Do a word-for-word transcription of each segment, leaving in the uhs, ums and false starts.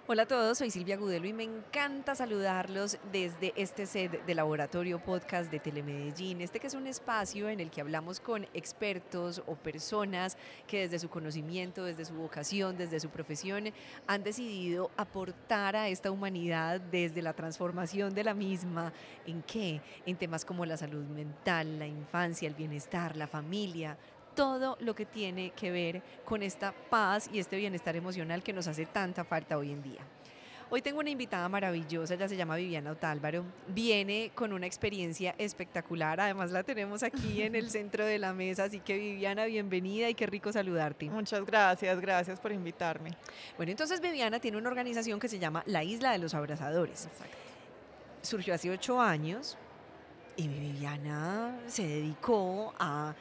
Hola a todos, soy Silvia Gudelo y me encanta saludarlos desde este set de Laboratorio Podcast de Telemedellín, este que es un espacio en el que hablamos con expertos o personas que desde su conocimiento, desde su vocación, desde su profesión, han decidido aportar a esta humanidad desde la transformación de la misma. ¿En qué? En temas como la salud mental, la infancia, el bienestar, la familia, todo lo que tiene que ver con esta paz y este bienestar emocional que nos hace tanta falta hoy en día. Hoy tengo una invitada maravillosa, ella se llama Viviana Otálvaro, viene con una experiencia espectacular, además la tenemos aquí en el centro de la mesa, así que Viviana, bienvenida y qué rico saludarte. Muchas gracias, gracias por invitarme. Bueno, entonces Viviana tiene una organización que se llama La Isla de los Abrazadores. Exacto. Surgió hace ocho años y Viviana se dedicó a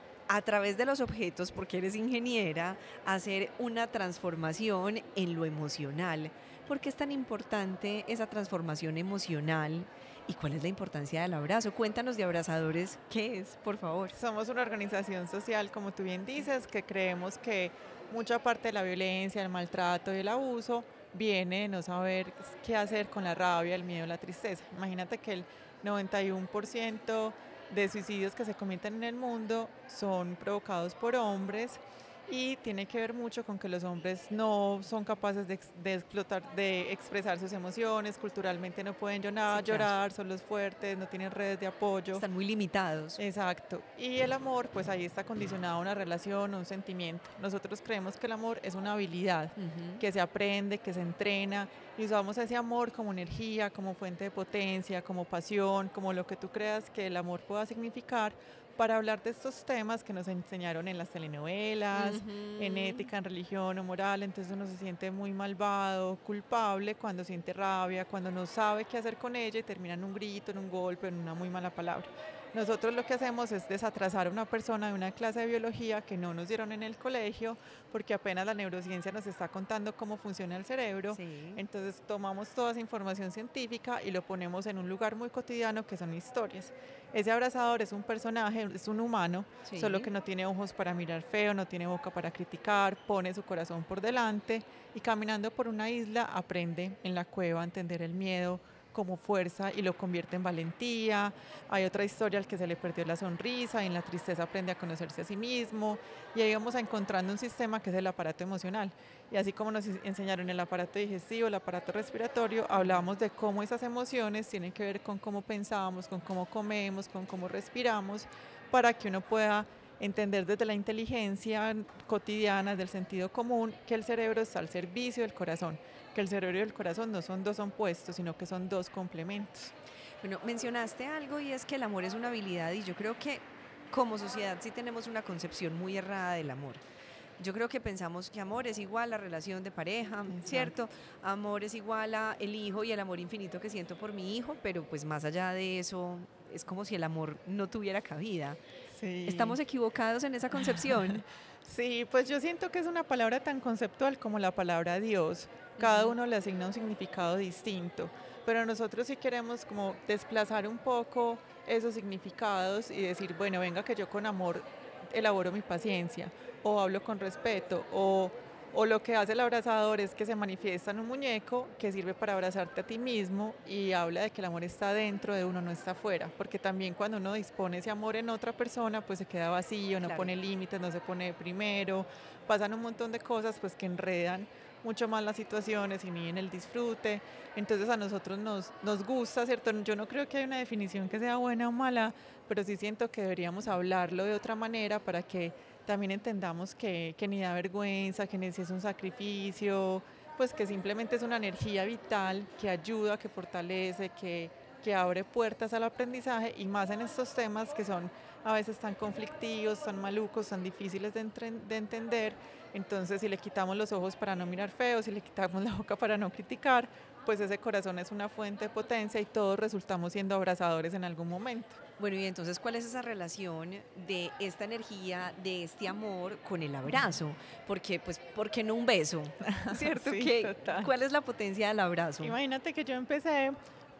a través de los objetos, porque eres ingeniera, hacer una transformación en lo emocional. ¿Por qué es tan importante esa transformación emocional? ¿Y cuál es la importancia del abrazo? Cuéntanos de Abrazadores, ¿qué es, por favor? Somos una organización social, como tú bien dices, que creemos que mucha parte de la violencia, el maltrato y el abuso viene de no saber qué hacer con la rabia, el miedo, la tristeza. Imagínate que el noventa y uno por ciento de suicidios que se cometen en el mundo son provocados por hombres y tiene que ver mucho con que los hombres no son capaces de, de explotar, de expresar sus emociones, culturalmente no pueden llorar, Sí, claro. llorar, son los fuertes, no tienen redes de apoyo. Están muy limitados. Exacto. Y el amor, pues ahí está condicionado a una relación, un sentimiento. Nosotros creemos que el amor es una habilidad Uh-huh. que se aprende, que se entrena y usamos ese amor como energía, como fuente de potencia, como pasión, como lo que tú creas que el amor pueda significar para hablar de estos temas que nos enseñaron en las telenovelas, Uh-huh. en ética, en religión o moral. Entonces uno se siente muy malvado, culpable cuando siente rabia, cuando no sabe qué hacer con ella y termina en un grito, en un golpe, en una muy mala palabra. Nosotros lo que hacemos es desatrasar a una persona de una clase de biología que no nos dieron en el colegio, porque apenas la neurociencia nos está contando cómo funciona el cerebro. Sí. Entonces tomamos toda esa información científica y lo ponemos en un lugar muy cotidiano que son historias. Ese abrazador es un personaje, es un humano, Sí. solo que no tiene ojos para mirar feo, no tiene boca para criticar, pone su corazón por delante y caminando por una isla aprende en la cueva a entender el miedo como fuerza y lo convierte en valentía. Hay otra historia al que se le perdió la sonrisa y en la tristeza aprende a conocerse a sí mismo y ahí vamos a encontrando un sistema que es el aparato emocional. Y así como nos enseñaron el aparato digestivo, el aparato respiratorio, hablamos de cómo esas emociones tienen que ver con cómo pensamos, con cómo comemos, con cómo respiramos, para que uno pueda entender desde la inteligencia cotidiana, del sentido común, que el cerebro está al servicio del corazón, que el cerebro y el corazón no son dos opuestos, sino que son dos complementos. Bueno, mencionaste algo y es que el amor es una habilidad y yo creo que como sociedad sí tenemos una concepción muy errada del amor. Yo creo que pensamos que amor es igual a relación de pareja, ¿cierto? Exacto. Amor es igual a el hijo y el amor infinito que siento por mi hijo, pero pues más allá de eso es como si el amor no tuviera cabida. Sí. ¿Estamos equivocados en esa concepción? Sí, pues yo siento que es una palabra tan conceptual como la palabra Dios. Cada Ujú. uno le asigna un significado distinto, pero nosotros sí queremos como desplazar un poco esos significados y decir, bueno, venga que yo con amor elaboro mi paciencia, o hablo con respeto, o, o lo que hace el abrazador es que se manifiesta en un muñeco que sirve para abrazarte a ti mismo y habla de que el amor está dentro de uno, no está afuera, porque también cuando uno dispone ese amor en otra persona, pues se queda vacío, no Claro. pone límites, no se pone primero, pasan un montón de cosas pues que enredan mucho más las situaciones y miden el disfrute. Entonces a nosotros nos, nos gusta, ¿cierto? Yo no creo que haya una definición que sea buena o mala, pero sí siento que deberíamos hablarlo de otra manera para que también entendamos que, que ni da vergüenza, que ni si es un sacrificio, pues que simplemente es una energía vital que ayuda, que fortalece, que, que abre puertas al aprendizaje y más en estos temas que son a veces tan conflictivos, tan malucos, tan difíciles de, entre, de entender. Entonces, si le quitamos los ojos para no mirar feo, si le quitamos la boca para no criticar, pues ese corazón es una fuente de potencia y todos resultamos siendo abrazadores en algún momento. Bueno, y entonces, ¿cuál es esa relación de esta energía, de este amor con el abrazo? Porque, pues, ¿por qué no un beso? ¿Cierto? Sí, ¿Qué, total. ¿Cuál es la potencia del abrazo? Imagínate que yo empecé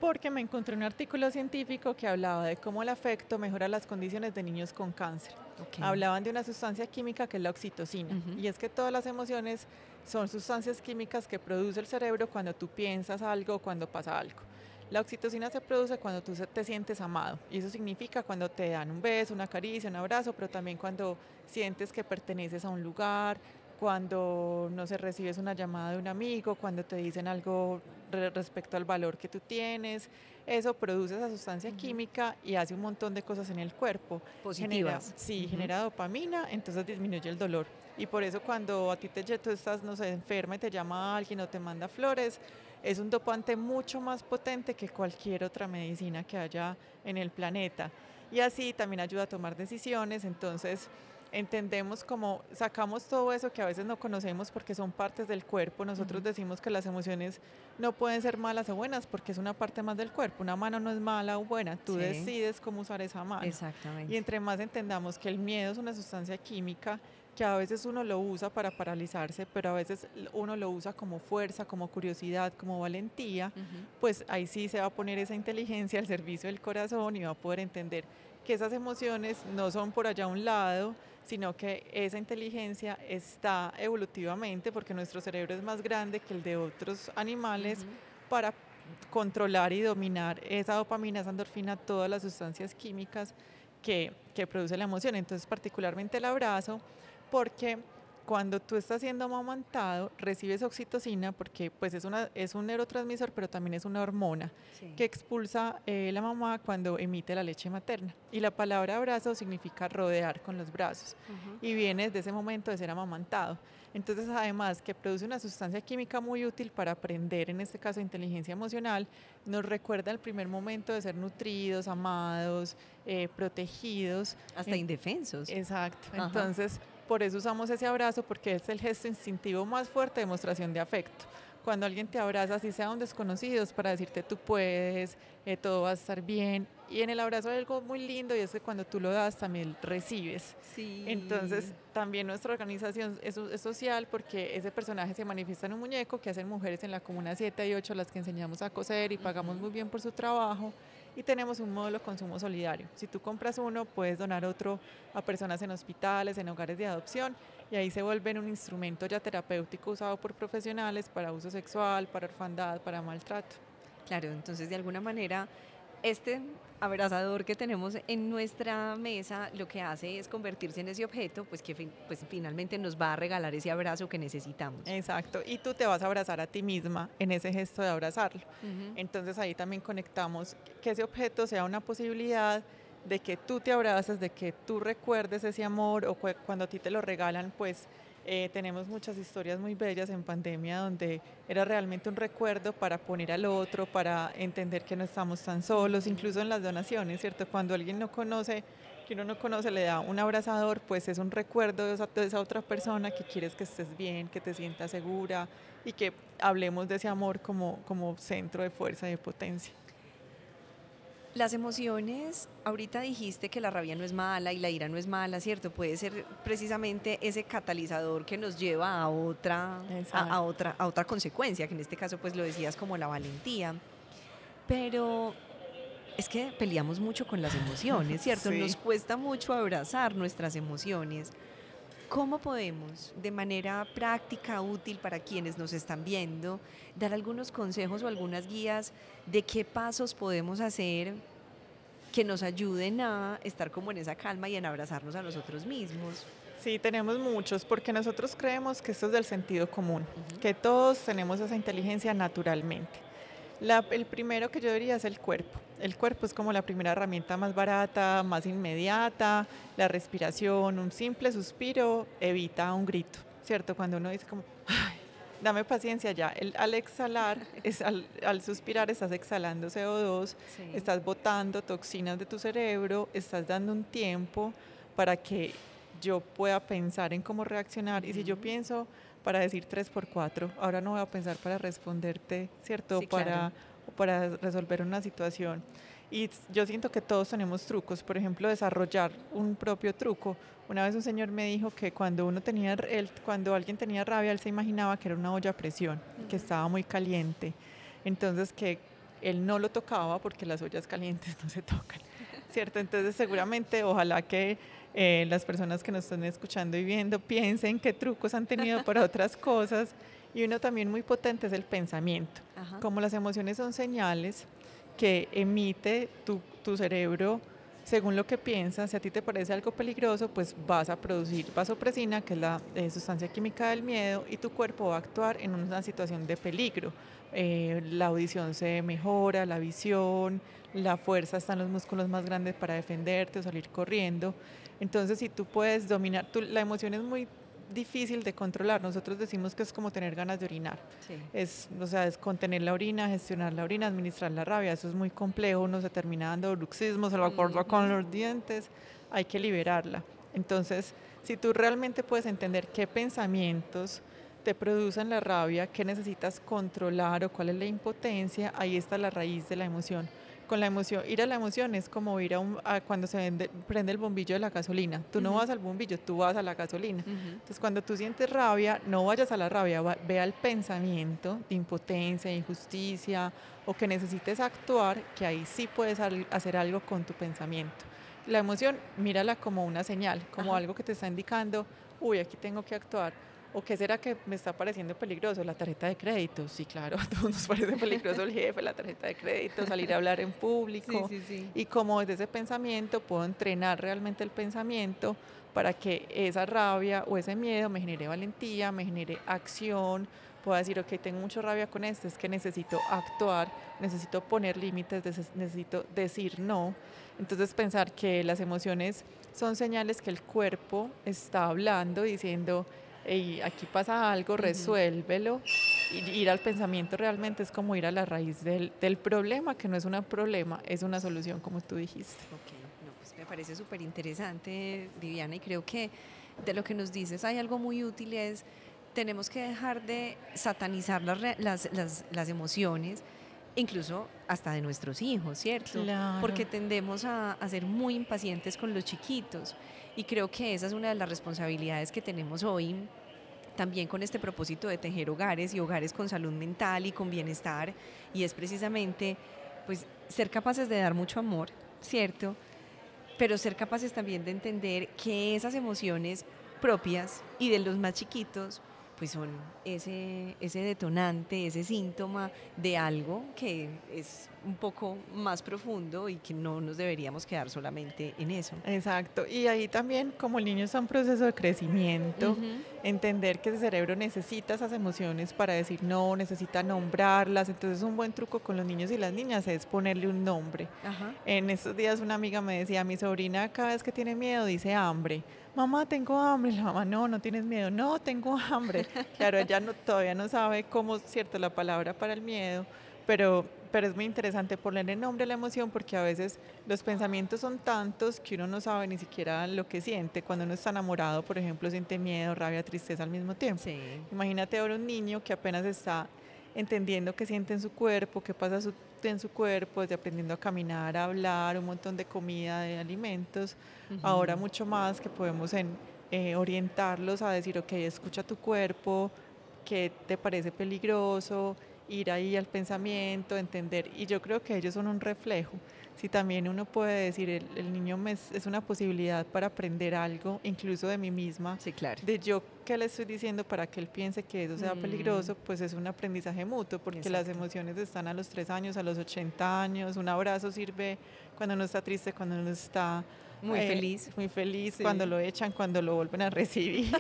Porque me encontré un artículo científico que hablaba de cómo el afecto mejora las condiciones de niños con cáncer. Okay. Hablaban de una sustancia química que es la oxitocina. Uh-huh. Y es que todas las emociones son sustancias químicas que produce el cerebro cuando tú piensas algo o cuando pasa algo. La oxitocina se produce cuando tú te sientes amado, y eso significa cuando te dan un beso, una caricia, un abrazo, pero también cuando sientes que perteneces a un lugar, cuando, no sé, recibes una llamada de un amigo, cuando te dicen algo re- respecto al valor que tú tienes. Eso produce esa sustancia uh-huh. química y hace un montón de cosas en el cuerpo. Positivas. Genera, sí, uh-huh. genera dopamina, entonces disminuye el dolor. Y por eso cuando a ti te, tú estás, no sé, enferma y te llama alguien o te manda flores, es un dopante mucho más potente que cualquier otra medicina que haya en el planeta. Y así también ayuda a tomar decisiones, entonces entendemos cómo sacamos todo eso que a veces no conocemos porque son partes del cuerpo. Nosotros uh-huh. decimos que las emociones no pueden ser malas o buenas porque es una parte más del cuerpo. Una mano no es mala o buena, tú sí. decides cómo usar esa mano. Exactamente. Y entre más entendamos que el miedo es una sustancia química, que a veces uno lo usa para paralizarse, pero a veces uno lo usa como fuerza, como curiosidad, como valentía, uh-huh. pues ahí sí se va a poner esa inteligencia al servicio del corazón y va a poder entender que esas emociones no son por allá a un lado, sino que esa inteligencia está evolutivamente, porque nuestro cerebro es más grande que el de otros animales, uh-huh. para controlar y dominar esa dopamina, esa endorfina, todas las sustancias químicas que, que produce la emoción. Entonces, particularmente el abrazo, porque cuando tú estás siendo amamantado, recibes oxitocina porque pues es, una, es un neurotransmisor, pero también es una hormona sí. que expulsa eh, la mamá cuando emite la leche materna. Y la palabra abrazo significa rodear con los brazos uh-huh. y viene desde ese momento de ser amamantado. Entonces, además que produce una sustancia química muy útil para aprender, en este caso inteligencia emocional, nos recuerda el primer momento de ser nutridos, amados, eh, protegidos. Hasta en, indefensos. Exacto. Ajá. Entonces, por eso usamos ese abrazo, porque es el gesto instintivo más fuerte de demostración de afecto. Cuando alguien te abraza, así sea un desconocido, es para decirte tú puedes, eh, todo va a estar bien. Y en el abrazo hay algo muy lindo, y es que cuando tú lo das también recibes. Sí. Entonces también nuestra organización es, es social, porque ese personaje se manifiesta en un muñeco que hacen mujeres en la Comuna siete y ocho, las que enseñamos a coser y pagamos uh-huh. muy bien por su trabajo. Y tenemos un módulo de consumo solidario. Si tú compras uno, puedes donar otro a personas en hospitales, en hogares de adopción, y ahí se vuelven un instrumento ya terapéutico usado por profesionales para uso sexual, para orfandad, para maltrato. Claro, entonces de alguna manera este abrazador que tenemos en nuestra mesa lo que hace es convertirse en ese objeto, pues que pues, finalmente nos va a regalar ese abrazo que necesitamos. Exacto, y tú te vas a abrazar a ti misma en ese gesto de abrazarlo. Uh-huh. Entonces ahí también conectamos que ese objeto sea una posibilidad de que tú te abraces, de que tú recuerdes ese amor, o cu- cuando a ti te lo regalan, pues Eh, tenemos muchas historias muy bellas en pandemia donde era realmente un recuerdo para poner al otro, para entender que no estamos tan solos, incluso en las donaciones, ¿cierto? Cuando alguien no conoce, que uno no conoce, le da un abrazador, pues es un recuerdo de esa, de esa otra persona que quieres que estés bien, que te sientas segura, y que hablemos de ese amor como, como centro de fuerza y de potencia. Las emociones, ahorita dijiste que la rabia no es mala y la ira no es mala, ¿cierto? Puede ser precisamente ese catalizador que nos lleva a otra, a, a otra, a otra consecuencia, que en este caso pues lo decías como la valentía. Pero es que peleamos mucho con las emociones, ¿cierto? Sí. Nos cuesta mucho abrazar nuestras emociones. ¿Cómo podemos, de manera práctica, útil para quienes nos están viendo, dar algunos consejos o algunas guías de qué pasos podemos hacer que nos ayuden a estar como en esa calma y en abrazarnos a nosotros mismos? Sí, tenemos muchos, porque nosotros creemos que esto es del sentido común, uh-huh. que todos tenemos esa inteligencia naturalmente. La, el primero que yo diría es el cuerpo. El cuerpo es como la primera herramienta más barata, más inmediata. La respiración, un simple suspiro evita un grito, ¿cierto? Cuando uno dice como, ay, dame paciencia ya. El, al exhalar, es al, al suspirar estás exhalando C O dos, sí. estás botando toxinas de tu cerebro, estás dando un tiempo para que yo pueda pensar en cómo reaccionar. Uh-huh. Y si yo pienso para decir tres por cuatro, ahora no voy a pensar para responderte, ¿cierto? Sí, para, claro. para resolver una situación. Y yo siento que todos tenemos trucos, por ejemplo, desarrollar un propio truco. Una vez un señor me dijo que cuando, uno tenía, él, cuando alguien tenía rabia, él se imaginaba que era una olla a presión, uh-huh. que estaba muy caliente. Entonces, que él no lo tocaba porque las ollas calientes no se tocan, ¿cierto? Entonces seguramente ojalá que eh, las personas que nos están escuchando y viendo piensen qué trucos han tenido para otras cosas. Y uno también muy potente es el pensamiento. Ajá. Como las emociones son señales que emite tu, tu cerebro según lo que piensas, si a ti te parece algo peligroso, pues vas a producir vasopresina, que es la eh, sustancia química del miedo, y tu cuerpo va a actuar en una situación de peligro. Eh, la audición se mejora, la visión, la fuerza, están los músculos más grandes para defenderte o salir corriendo. Entonces, si tú puedes dominar, tú, la emoción es muy difícil de controlar. Nosotros decimos que es como tener ganas de orinar. Sí. Es, o sea, es contener la orina, gestionar la orina, administrar la rabia. Eso es muy complejo. Uno se termina dando bruxismo, se lo acuerda mm-hmm. con los dientes. Hay que liberarla. Entonces, si tú realmente puedes entender qué pensamientos te producen la rabia, qué necesitas controlar o cuál es la impotencia, ahí está la raíz de la emoción. Con la emoción, ir a la emoción es como ir a, un, a cuando se vende, prende el bombillo de la gasolina. Tú uh-huh. no vas al bombillo, tú vas a la gasolina. Uh-huh. Entonces, cuando tú sientes rabia, no vayas a la rabia, va, ve al pensamiento de impotencia, de injusticia o que necesites actuar, que ahí sí puedes al, hacer algo con tu pensamiento. La emoción, mírala como una señal, como uh-huh. algo que te está indicando, uy, aquí tengo que actuar. ¿O qué será que me está pareciendo peligroso? La tarjeta de crédito. Sí, claro, a todos nos parece peligroso el jefe, la tarjeta de crédito, salir a hablar en público. Sí, sí, sí. Y como desde ese pensamiento puedo entrenar realmente el pensamiento para que esa rabia o ese miedo me genere valentía, me genere acción, pueda decir, ok, tengo mucha rabia con esto, es que necesito actuar, necesito poner límites, necesito decir no. Entonces pensar que las emociones son señales que el cuerpo está hablando, diciendo, hey, aquí pasa algo, resuélvelo. Y ir al pensamiento realmente es como ir a la raíz del, del problema, que no es un problema, es una solución, como tú dijiste. Ok, no, pues me parece súper interesante, Viviana, y creo que de lo que nos dices hay algo muy útil, es tenemos que dejar de satanizar las, las, las, las emociones, incluso hasta de nuestros hijos, ¿cierto? Claro. Porque tendemos a, a ser muy impacientes con los chiquitos, y creo que esa es una de las responsabilidades que tenemos hoy, también con este propósito de tejer hogares y hogares con salud mental y con bienestar, y es precisamente pues ser capaces de dar mucho amor, ¿cierto? Pero ser capaces también de entender que esas emociones propias y de los más chiquitos pues son ese, ese detonante, ese síntoma de algo que es un poco más profundo y que no nos deberíamos quedar solamente en eso. Exacto, y ahí también, como el niño está en proceso de crecimiento, uh-huh. entender que el cerebro necesita esas emociones para decir no, necesita nombrarlas. Entonces un buen truco con los niños y las niñas es ponerle un nombre. Uh-huh. En estos días una amiga me decía, mi sobrina cada vez que tiene miedo dice hambre. Mamá, tengo hambre. La mamá, no, no tienes miedo. No, tengo hambre. Claro, ella no, todavía no sabe cómo, cierto, la palabra para el miedo, pero, pero es muy interesante ponerle nombre a la emoción, porque a veces los pensamientos son tantos que uno no sabe ni siquiera lo que siente. Cuando uno está enamorado, por ejemplo, siente miedo, rabia, tristeza al mismo tiempo. Sí. Imagínate ahora un niño que apenas está entendiendo qué siente en su cuerpo, qué pasa su, en su cuerpo, desde aprendiendo a caminar, a hablar, un montón de comida, de alimentos. Uh-huh. Ahora mucho más que podemos en, eh, orientarlos a decir, ok, escucha tu cuerpo, qué te parece peligroso, ir ahí al pensamiento, entender. Y yo creo que ellos son un reflejo. Si también uno puede decir, el, el niño me, es una posibilidad para aprender algo, incluso de mí misma, sí, claro. de yo qué le estoy diciendo para que él piense que eso sea mm. peligroso, pues es un aprendizaje mutuo, porque Exacto. las emociones están a los tres años, a los ochenta años, un abrazo sirve cuando uno está triste, cuando uno está muy eh, feliz, muy feliz, sí. cuando lo echan, cuando lo vuelven a recibir,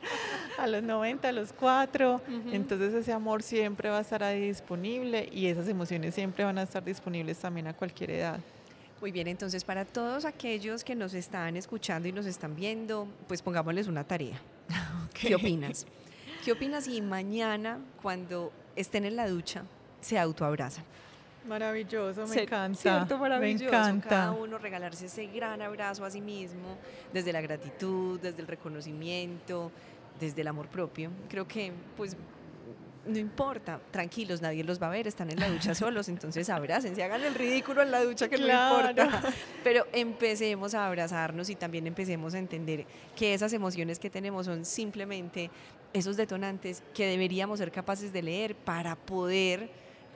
a los noventa, a los cuatro, uh-huh. entonces ese amor siempre va a estar ahí disponible y esas emociones siempre van a estar disponibles también a cualquier edad. Muy bien, entonces para todos aquellos que nos están escuchando y nos están viendo, pues pongámosles una tarea. Okay. ¿Qué opinas? ¿Qué opinas si mañana, cuando estén en la ducha, se autoabrazan? Maravilloso, me C- encanta. Cierto, maravilloso. Me encanta. Cada uno regalarse ese gran abrazo a sí mismo, desde la gratitud, desde el reconocimiento, desde el amor propio. Creo que, pues, no importa, tranquilos, nadie los va a ver, están en la ducha solos, entonces abrácense, hagan el ridículo en la ducha, que claro. no importa. Pero empecemos a abrazarnos y también empecemos a entender que esas emociones que tenemos son simplemente esos detonantes que deberíamos ser capaces de leer para poder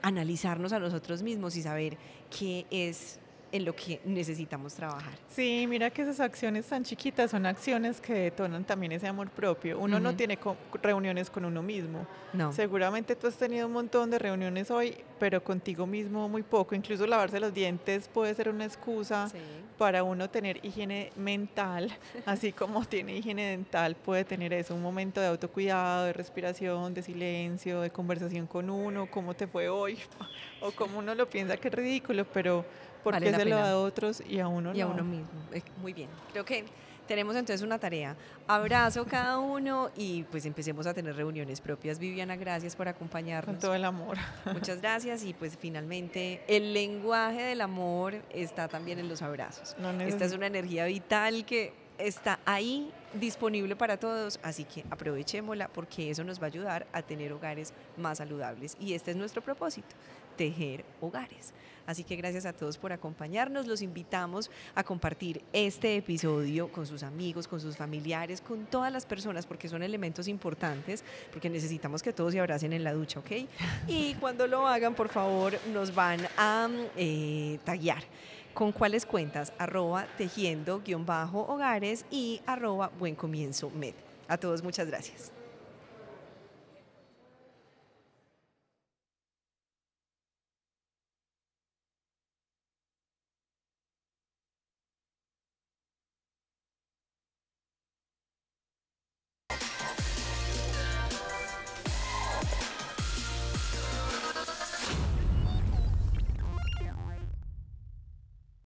analizarnos a nosotros mismos y saber qué es en lo que necesitamos trabajar. Sí, mira que esas acciones tan chiquitas son acciones que detonan también ese amor propio. Uno uh-huh. no tiene co- reuniones con uno mismo. No. Seguramente tú has tenido un montón de reuniones hoy, pero contigo mismo muy poco. Incluso lavarse los dientes puede ser una excusa sí. para uno tener higiene mental, así como tiene higiene dental, puede tener eso, un momento de autocuidado, de respiración, de silencio, de conversación con uno, cómo te fue hoy, o cómo uno lo piensa que es ridículo, pero porque vale se pena. Lo da a otros y a uno y no. a uno mismo. Muy bien. Creo que tenemos entonces una tarea. Abrazo cada uno y pues empecemos a tener reuniones propias. Viviana, gracias por acompañarnos. Con todo el amor. Muchas gracias y pues finalmente el lenguaje del amor está también en los abrazos. No Esta es una energía vital que está ahí disponible para todos, así que aprovechémosla porque eso nos va a ayudar a tener hogares más saludables y este es nuestro propósito, tejer hogares. Así que gracias a todos por acompañarnos, los invitamos a compartir este episodio con sus amigos, con sus familiares, con todas las personas porque son elementos importantes, porque necesitamos que todos se abracen en la ducha, ¿ok? Y cuando lo hagan, por favor, nos van a eh, taguear. ¿Con cuáles cuentas? Arroba tejiendo guión bajo hogares y arroba buen comienzo med. A todos muchas gracias.